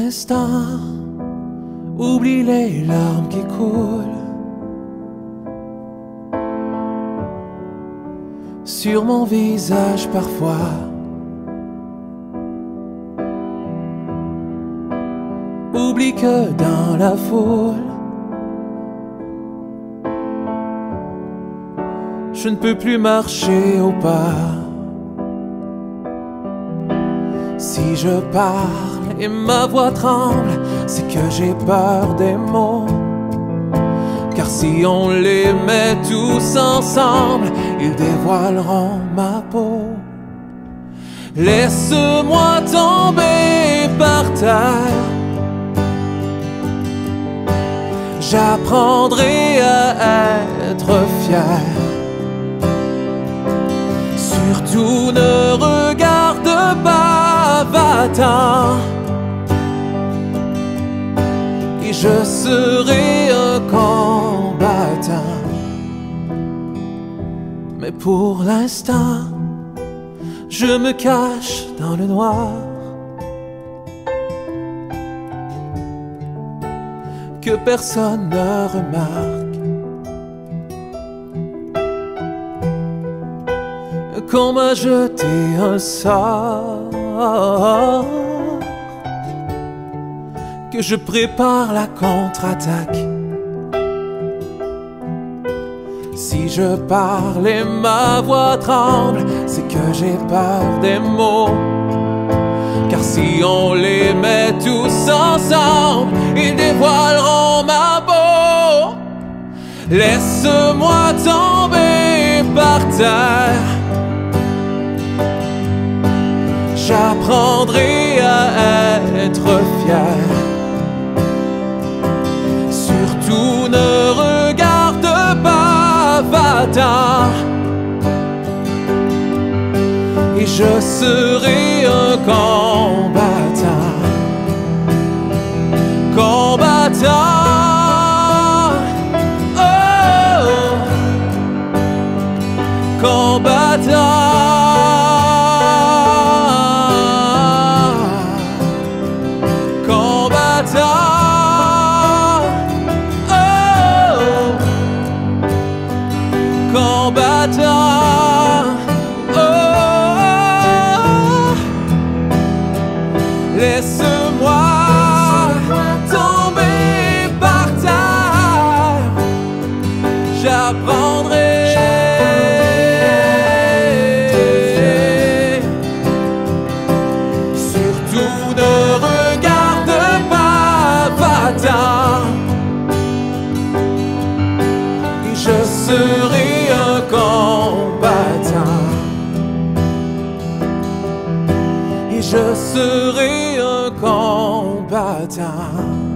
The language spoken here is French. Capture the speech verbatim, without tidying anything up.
l'instant, oublie les larmes qui coulent sur mon visage parfois. Oublie que dans la foule, je ne peux plus marcher au pas. Si je parle et ma voix tremble, c'est que j'ai peur des mots. Car si on les met tous ensemble, ils dévoileront ma peau. Laisse-moi tomber par terre, j'apprendrai à être fier. Surtout ne regarde pas, va-t'en, et je serai un combattant. Mais pour l'instant, je me cache dans le noir, que personne ne remarque. Qu'on m'a jeté un sort, que je prépare la contre-attaque. Si je parle et ma voix tremble, c'est que j'ai peur des mots. Car si on les met tous ensemble, ils dévoileront ma peau. Laisse-moi tomber par terre, j'apprendrai à être fier. Surtout ne regarde pas, va-t'en, et je serai un combattant. Combattant, oh, combattant. Combattant, oh, laisse-moi tomber par terre, j'apprendrai. Surtout ne regarde pas, va-t'en, et je serai un combattant, et je serai un combattant.